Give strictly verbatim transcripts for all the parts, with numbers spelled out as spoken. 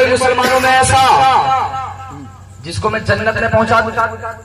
कोई मुसलमानों में ऐसा जिसको मैं जन्नत में पहुंचा दूं?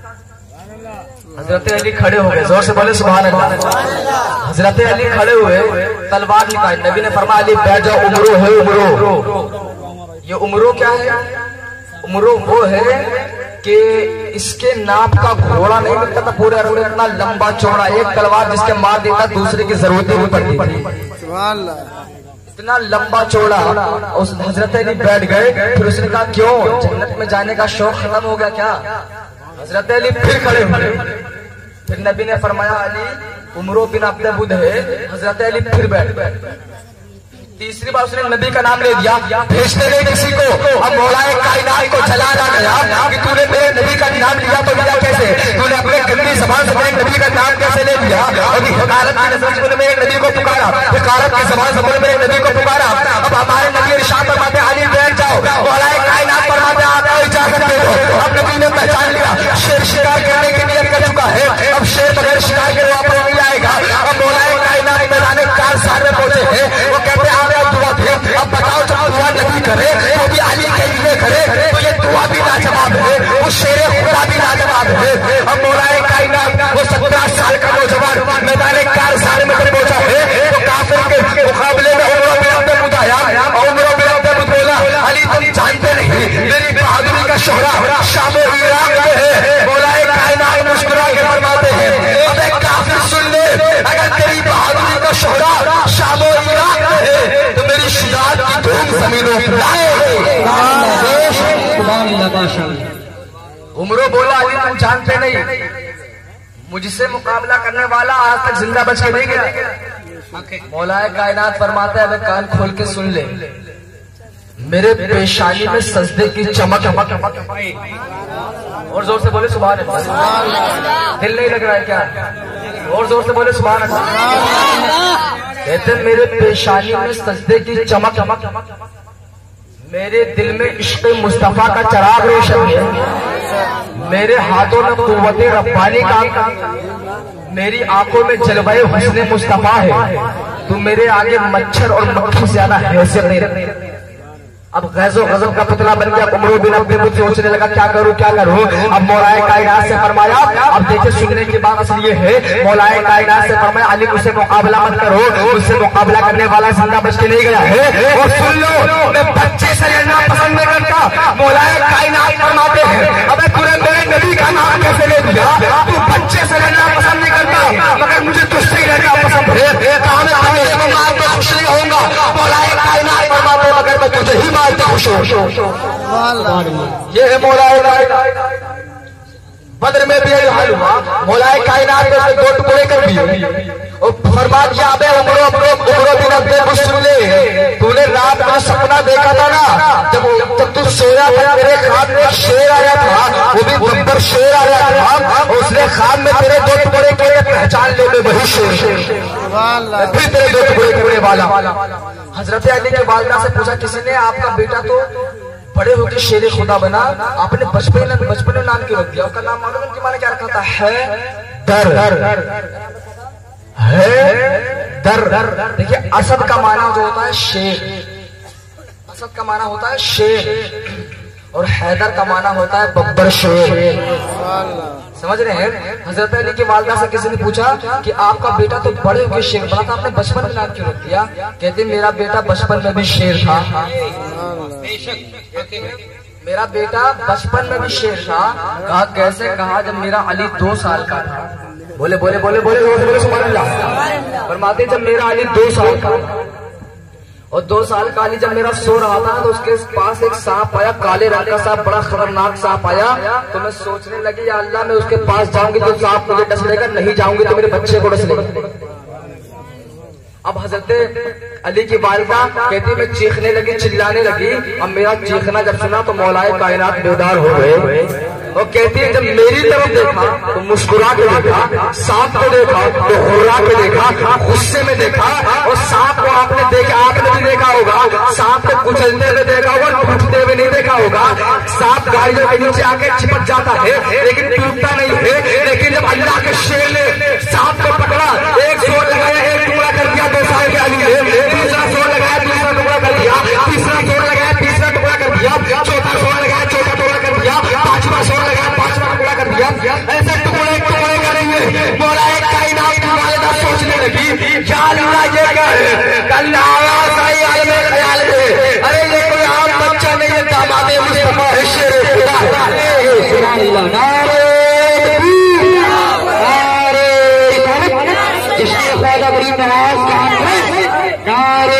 हजरत अली खड़े हो गए, जोर से बोले सुभान अल्लाह। हजरत अली खड़े हुए, तलवार निकाली। नबी ने फरमाया अली बैठ जाओ, उम्रो है उम्रो। ये उम्रो क्या है? उम्रो वो है कि इसके नाप का घोड़ा नहीं मिलता था पूरे अरब में, इतना लंबा चौड़ा, एक तलवार जिसके मार देता दूसरे की जरूरत नहीं पड़ती थी, इतना लंबा चौड़ा। उस हजरत अली बैठ गए। फिर उसने कहा क्यों, जन्नत में जाने का शौक खत्म हो गया क्या? हजरत अली फिर खड़े हुए। फिर नबी ने फरमाया अली उमरो बिन अब्द बुद है। हजरत अली फिर बैठ गए। तीसरी बार उसने नबी का नाम ले दिया, भेजते गए किसी को। अब मौलाए कायनात को जलाना गया कि तूने मेरे नबी का नाम लिया तो लिया कैसे? तूने अपने गंदी जबान से मेरे नबी का नाम कैसे ले दिया? अभी हकारत की नजर से मेरे नबी को पुकारा, हकारत की जबान से मेरे नबी को पुकारा। अब हमारे नबी इरशाद फरमाते अली बैठ जाओ, मौलाए कायनात फरमाते आप इजाजत दे दो। अब नबी ने पहचान लिया शेर शिकार करने की नियत कर चुका है, अब शेर बगैर शिकार के वापस नहीं आएगा। अब मौलाए कायनात मैदान कारसार में पहुंचे हैं। वो कहते हैं दुआ दे। अब बताओ जब दुआ नहीं करे तो भी अली के लिए करे तो ये दुआ भी लाजवाब है, वो शेर खुदा भी लाजवाब है। अब मौलाए कायनात वो सत्रह साल का नौजवान मैदान कारसार में जब पहुंचा है तो काफिर के मुकाबले में उमरो बिन अब्द बुद आया और उमरो बिन अब्द बुद बोला अली तुम जानते नहीं मेरी बहादुरी का शोहरा शाम इराक में है। मौलाए कायनात मुस्कुरा के फरमाते हैं अबे काफिर सुन ले, अगर तेरी बहादुरी का शोहरा शाम इराक में है तो मेरी शिदात की धूम जमीनों पर आए। उमरो बोला अली तुम जानते नहीं मुझसे मुकाबला करने वाला आज तक जिंदा बच के नहीं गया। मौलाए कायनात फरमाता है कान खोल के सुन ले, मेरे पेशानी में सजदे की चमक और जोर से बोले सुभान अल्लाह। दिल नहीं लग रहा है क्या? और जोर से बोले सुभान अल्लाह। कहते मेरे पेशानी में सजदे की चमक, मेरे दिल में इश्क़ मुस्तफा का चिराग रोशन है, मेरे हाथों में कुव्वत रब्बानी का, मेरी आंखों में जलवाए हुस्न मुस्तफा है। तो मेरे आगे मच्छर और मक्खी ज्यादा हैसियत नहीं रखते। अब गैज़ो गज़ब का पुतला बन गया। उमरो बिन अब्द बुद सोचने लगा क्या करूं क्या करूं। अब मौलाए कायनात से फरमाया, अब देखिए सुनने की बात असल ये है, मौलाए कायनात से फरमाया अली मुझसे मुकाबला मत करो, मुझसे मुकाबला करने वाला जिंदा बच के नहीं गया है। और सुन लो मैं बच्चे से लड़ना पसंद नहीं करता। मौलाए कायनात फरमाते हैं अबे तूने मेरे नबी का नाम कैसे ले दिया? तू बच्चे से लड़ना पसंद नहीं करता मगर मुझे तुझसे लड़ना पसंद है। कहा मैं तुम्हें मार के खुश नहीं होऊंगा। मौलाए कायनात फरमाते मगर मैं तुझे ही खुश हो। ये है मौलाए कायनात। बदर में भी यही हाल हुआ। मौलाए कायनात ने उसे दो टुकड़े कर दिए और फरमा दिया अबे उमरो उमरो उमरो बिन अब्द बुद सुन ले, तूने रात में सपना देखा था ना, जब जब तू सोया था तेरे ख्वाब में शेर आया था, वो भी बब्बर शेर आया था और उसने ख्वाब में तेरे दो टुकड़े किए, पहचान ले मैं वही शेर, फिर तेरे दो टुकड़े करने वाला। हजरत अली के वालिदा से पूछा किसी ने आपका बेटा तो बड़े होकर शेर खुदा बना, आपने बचपन में बचपन में नाम क्यों रख दिया? उसका नाम मालूम है माने क्या रखा था? है दर है दर। देखिए असद का माना जो होता है शेर, असद का माना होता है शेर और हैदर का माना होता है बब्बर शेर। समझ रहे हैं? हजरत अली की वालिदा से किसी ने पूछा कि आपका बेटा तो बड़े होकर शेर बना था, आपने बचपन में नाम क्यों रख दिया? कहते मेरा बेटा बचपन में भी शेर था। मेरा बेटा बचपन में भी शेर था। कहा कैसे? कहा जब मेरा अली दो साल का था। बोले बोले बोले बोले बोले सुभान अल्लाह। फरमाते जब मेरा अली दो साल का और दो साल का अली जब मेरा सो रहा था तो उसके पास एक सांप आया, काले रंग का सांप, बड़ा खतरनाक सांप आया। तो मैं सोचने लगी या अल्लाह मैं उसके पास जाऊंगी तो सांप मुझे डस लेगा, नहीं जाऊंगी तो मेरे बच्चे को डस लेगा। अब हजरत अली की वालिदा कहती मैं चीखने लगी, चिल्लाने लगी। अब मेरा चीखना जब सुना तो मौलाए कायनात बेदार हो गए। वो कहती है जब मेरी तरफ देखा तो मुस्कुरा के देखा, सांप को देखा तो हुर्रा के देखा, गुस्से में देखा। और सांप को आपने देखा, आपने भी देखा होगा, सांप को कुचलते हुए देखा होगा, टूटते हुए नहीं देखा होगा। सांप गाड़ियों के नीचे आके चिपक जाता है लेकिन टूटता नहीं है। लेकिन जब अल्लाह के शेर ने सांप को पकड़ा, एक जोर लगाया, एक टुकड़ा कर दिया, दो साल के अली ने दूसरा जोर लगाया, दूसरा टुकड़ा कर दिया, तीसरा जोर लगाया, तीसरा टुकड़ा कर दिया। अंदर आवाज आई आलम ख्याल में, अरे ये कोई आम बच्चा नहीं है, दामाद मुस्तफा है, शेर खुदा है। सुभान अल्लाह। नारे इसके ख्वाजा गरीब नवाज नारे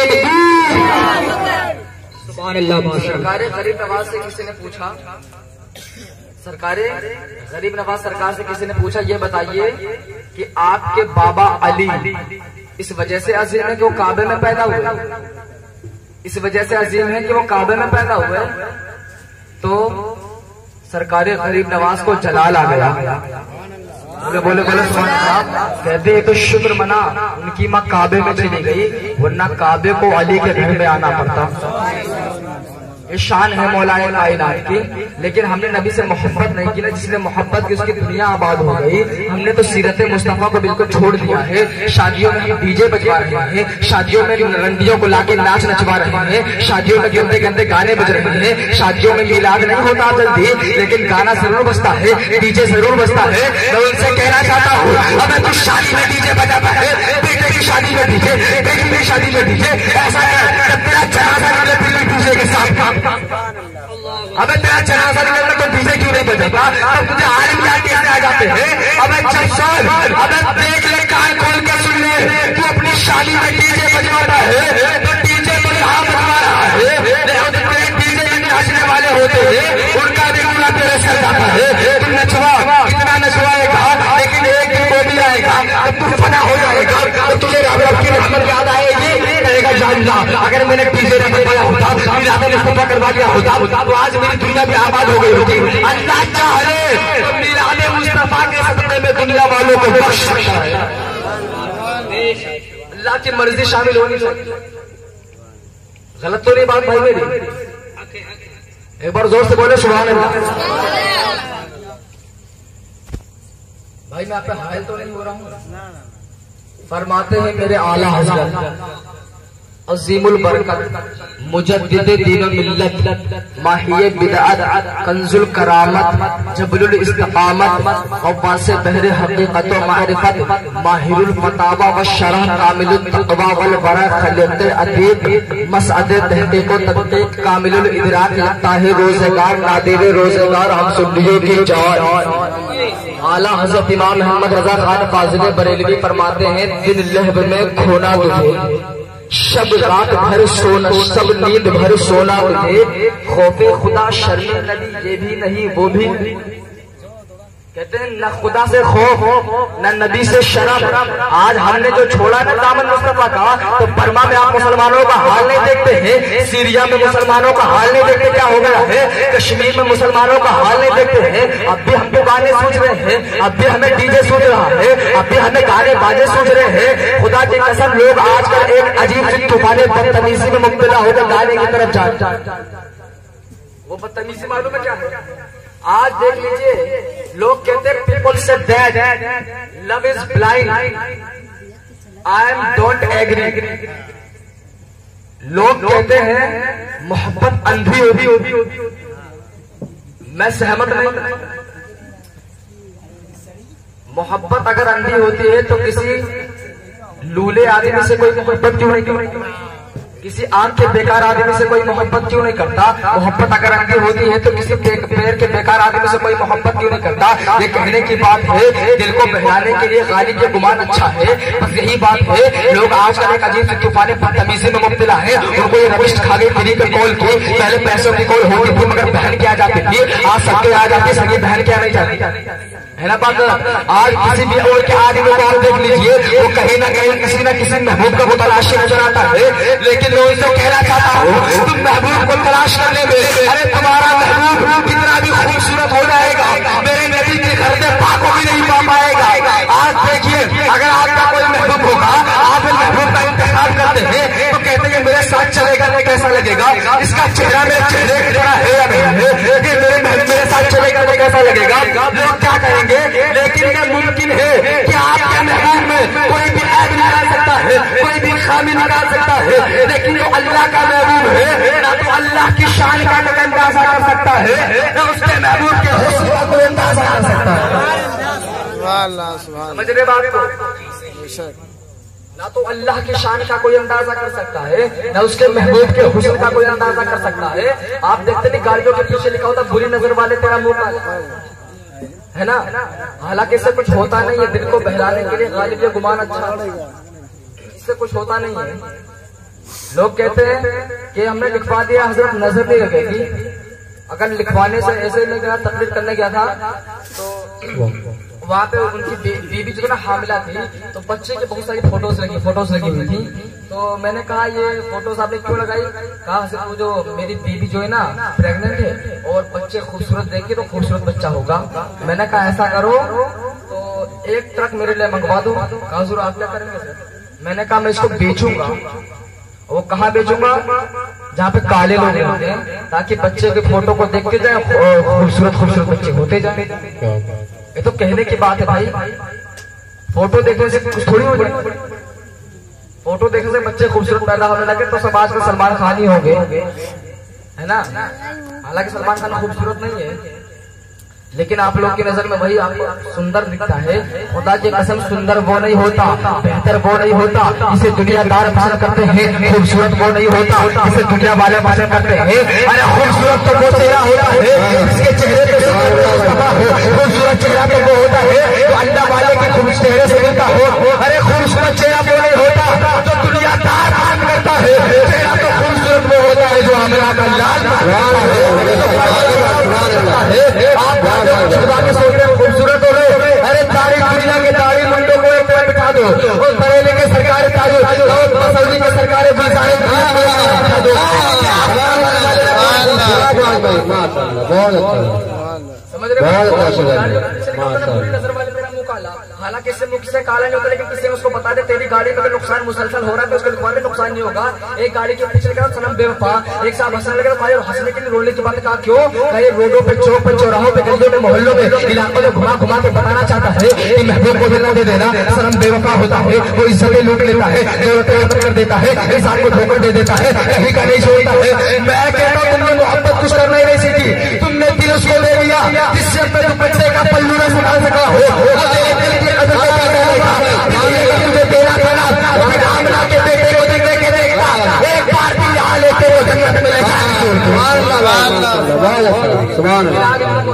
सुभान अल्लाह। सरकार गरीब नवाज से किसी ने पूछा, सरकार गरीब नवाज सरकार से किसी ने पूछा, ये बताइए कि आपके बाबा अली इस वजह से अजीम है कि वो काबे में पैदा हुए, इस वजह से अजीम है कि वो काबे में पैदा हुए। तो सरकार गरीब नवाज को जलाल आ गया। बोले बोले बोले कहते हैं तो शुक्र मना उनकी माँ काबे में चली गई, वरना काबे को अली के घर में आना पड़ता। ये शान है मौलाए कायनात की। लेकिन हमने नबी से मोहब्बत नहीं की ना, जिसने मोहब्बत की उसकी दुनिया आबाद हो गई। हमने तो सीरत मुस्तफा को बिल्कुल छोड़ दिया है। शादियों में हम डीजे बजवा रहे हैं, शादियों में रंडियों को लाके नाच नचवा रहे हैं, शादियों में गंदे गंदे गाने बज रहे हैं। शादियों में मिलाद नहीं होता जल्दी, लेकिन गाना जरूर बजता है, डीजे जरूर बजता है। मैं उनसे कहना चाहता हूँ, अबे तू शादी में डीजे बजाता है, बेटे की शादी में डीजे, बेटी की शादी में डीजे, ऐसा है तेरा जनाजा डीजे के साथ। अबे तेरा जनाजा निकलना तो डीजे क्यों नहीं बजाता? अब तुझे आलिम जाके आ जाते हैं। अबे चल सुन, अबे देख ले, कान खोल के सुन ले, तू अपनी शादी में डीजे बजवाता है तो डीजे तो यहाँ बजवा रहा है। डीजे में नाचने वाले होते हैं, उनका भी पूरा तेरे सर जाता है। तुम नचवा, कितना नचवाएगा, लेकिन एक दिन वो भी आएगा तब तू फना हो जाएगा, तो तुझे रब की रहमत याद आएगी, कहेगा जानना अगर मैंने डीजे नहीं बजवाया होता, मिलाद मुस्तफा करवा दिया होता, तो आज मेरी दुनिया भी आबाद हो गई होती। अल्लाह चाहे तो मिलाद मुस्तफा के सदक़े में दुनिया वालों को बख्श सकता है। अल्लाह की मर्जी शामिल होनी चाहिए। गलत तो नहीं बात भाई मेरी? एक बार जोर से बोले सुभान अल्लाह। भाई मैं आप पे हायल तो नहीं हो रहा हूँ। फरमाते हैं मेरे आला हज़रत अज़ीमुल बरकत मुजद्दिद दीन मिल्लत माहिए बिदअत कंजुल करामत जबलुल इस्तिकामत गव्वासे बहरे हकीकत व मारिफत माहिरुल फतावा व शरह कामिलुत तक़वा वल बरा खलियत अदीब मसअद तहक़ीक़ व तदक़ीक़ कामिलुल इदराक लगता है रोज़गार नादिर रोज़गार हम सुन्नियों की जान। आला हज़रत इमाम मोहम्मद रज़ा खान फाज़िल बरेलवी फरमाते हैं, दिन लहब में खोना तुझे, शब रात भर सोना, सब नींद भर सोना तुझे, खौफे खुदा शर्म नबी ये भी नहीं वो भी। कहते हैं न खुदा से खौफ न नबी से शर्म। आज हमने जो छोड़ा ना दामन मुस्तफा का, तो बर्मा में आप मुसलमानों का हाल नहीं देखते हैं, सीरिया में मुसलमानों का हाल नहीं देखते क्या हो गया है, कश्मीर में मुसलमानों का हाल नहीं देखते हैं। अब भी हम गाने सोच रहे हैं, अब भी हमें डीजे सोच रहा है, अब भी हमें गाने बाजे सोच रहे हैं। खुदा की कसम लोग आजकल एक अजीब सी तूफाने बदतमीजी में मुब्तला होकर गाने की तरफ जा। वो बदतमीजी मालूम है क्या है? आज देख लीजिए, लोग कहते हैं पीपल से that love is blind, I am don't agree. लोग कहते हैं मोहब्बत अंधी होती होती, मैं सहमत नहीं। मोहब्बत अगर अंधी होती है तो किसी लूले आदमी से कोई मोहब्बत क्यों नहीं करता? किसी आंख के बेकार आदमी से कोई मोहब्बत क्यों नहीं करता? मोहब्बत अगर अंधी होती है तो किसी पैर के बेकार आदमी से कोई मोहब्बत क्यों नहीं करता? ये कहने की बात है, दिल को बहलाने के लिए गालिब के गुमान अच्छा है, बस यही बात है। लोग आजकल एक अजीब से तूफाने बदतमीजी में मुब्तला है। उनको ये रबिश खा गई, फ्री की कॉल की, पहले पैसों की कॉल होती थी मगर बहन की आ जाती थी, आज सबके आ जाती, सगी बहन की आ नहीं जाती है ना बात। आज किसी भी और के आदमी को आप देख लीजिए, वो कहीं ना कहीं किसी न किसी महबूब का वो तलाशी नजर आता है। लेकिन मैं उनसे कहना चाहता हूँ, तुम महबूब को तलाश करने में, अरे तुम्हारा महबूब कितना भी खूबसूरत हो जाएगा, मेरे नबी के घर से पाको भी नहीं पा पाएगा। आज देखिए, अगर आपका कोई महबूब होगा, आप महबूब का इंतखाब करते हैं तो कहते हैं मेरे साथ चलेगा तो कैसा लगेगा, इसका चेहरा मेरे चेहरे की तरह है या नहीं है, मेरे महबूब मेरे साथ चलेगा तो कैसा लगेगा। लोग क्या कहेंगे? लेकिन ये मुमकिन है कि आपके महबूब में कोई भी ऐब निकाल सकता है, कोई भी खामी निकाल सकता है, लेकिन जो अल्लाह का महबूब है ना तो अल्लाह की शान का कोई अंदाजा कर सकता है, ना उसके महबूब के हुस्न का कोई अंदाजा कर सकता है। समझ रहे बात को? ना तो अल्लाह की शान का कोई अंदाजा कर सकता है, ना उसके महबूब के हुस्न का कोई अंदाजा कर सकता है। आप देखते नहीं गाड़ियों के पीछे लिखा होता बुरी नजर वाले तेरा मुंह काला, है ना। हालांकि इससे कुछ होता नहीं है, दिल को बहलाने के लिए गालिब ये गुमान अच्छा, इससे कुछ होता नहीं है। लोग कहते हैं कि हमने लिखवा दिया, हजरत नजर नहीं लगेगी। अगर लिखवाने से ऐसे में गया, तकरीर करने गया था तो वहाँ पे उनकी बीबी जो है ना हामिला थी, तो बच्चे की बहुत सारी फोटोज लगी फोटोज लगी हुई थी। तो मैंने कहा ये फोटोज आपने क्यों लगाई? कहा वो जो मेरी बीबी जो है ना प्रेग्नेंट है और बच्चे खूबसूरत देखे तो खूबसूरत बच्चा होगा। मैंने कहा ऐसा करो तो एक ट्रक मेरे लिए मंगवा दो। कहा जरूर, आप क्या करेंगे? मैंने कहा मैं इसको बेचूंगा। वो कहाँ बेचूंगा? जहाँ पे काले लोग होते हैं, ताकि बच्चे के फोटो को देख के जाए खूबसूरत खूबसूरत बच्चे होते जाए। ये तो कहने की बात है भाई, फोटो देखने से कुछ थोड़ी हो जाए। फोटो देखने से बच्चे खूबसूरत पैदा होने लगे तो सब आज के सलमान खान ही होंगे, है ना। हालांकि सलमान खान खूबसूरत नहीं है, लेकिन आप लोग की नजर में वही आपको सुंदर दिखता है। खुदा की कसम सुंदर वो नहीं होता, बेहतर वो नहीं होता जिसे दुनियादार पसंद करते हैं, खूबसूरत वो नहीं होता जिसे दुनिया वाले पसंद करते हैं। अरे खूबसूरत तो वो चेहरा होता है जिसके चेहरे पे खूबसूरत चेहरा तो वो होता है जो अल्लाह वाले के खूबसूरत चेहरे से मिलता हो। अरे खूबसूरत चेहरा वो नहीं होता जो दुनियादार पसंद करता है, चेहरा तो खूबसूरत वो होता है जो हमारा खुदा के सोचते खूबसूरत हो गए। अरे तारी दुनिया के दाढ़ी मुंडों को एक तरफ बिठा दो और बरेली के सरकारी ताजो और सऊदी के सरकारी बिठा दो। समझ रहे हो? हालांकि इससे मुख से काला नहीं होता, लेकिन किसी ने उसको बता दे तेरी गाड़ी में नुकसान मुसलसल हो रहा है तो उसको लिखवा दे, नुकसान नहीं होगा। एक गाड़ी के पीछे लगा सनम बेवफा, एक साहब हंसने लगे तो हंसने के लिए रोने की बात कहा क्यों? कहीं रोडों पे, चौक पे, चौराहों पे, गलियों में, मोहल्लों में, इलाकों में घुमा घुमा के बताना चाहता है कि महबूब को दिल न दे देना, सनम बेवफा होता है, वो इज्जतें लूट लेता है, जरूरतें कर देता है, इंसान को धोखा दे देता है, कहीं का नहीं छोड़ता है। मैं कहता हूँ तुमने मोहब्बत कुछ करना ही नहीं सीखी, तुमने दिल उसको दे दिया जिससे अपने बच्चे का पल्लू न सुना सका हो। तुझे तेरा एक बार भी यहाँ लेते हो जन्नत में ले जाएंगे।